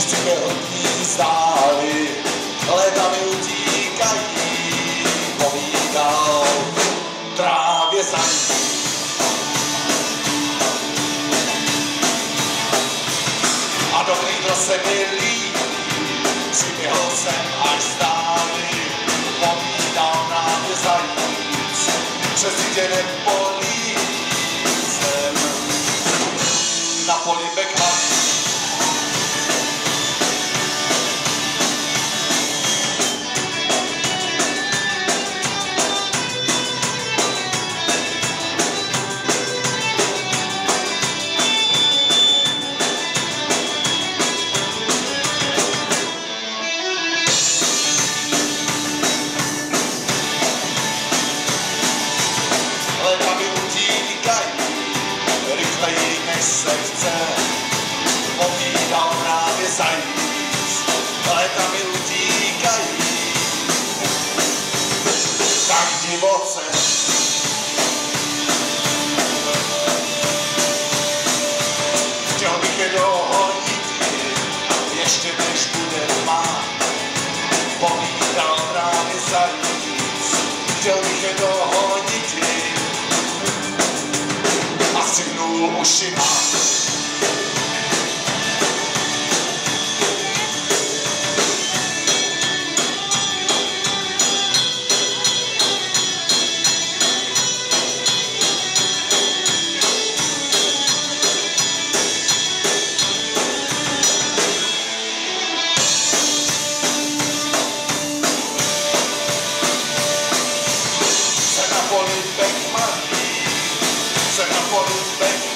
civilní zdály, léta mi utíkají, povídal trávě zaní. A dobrý, kdo se mi líbí, přiběhl jsem až zdály, povídal nám je zajíc, že si tě nepolí jsem na polibek haví. Se chce, povídal právě zajíc, léta mi utíkají, tak divoce. Chtěl bych je dohodit, ještě než bude tma, povídal právě zajíc, chtěl bych je dohodit, a střihnul ušima. Se na polibek marí, se na polibek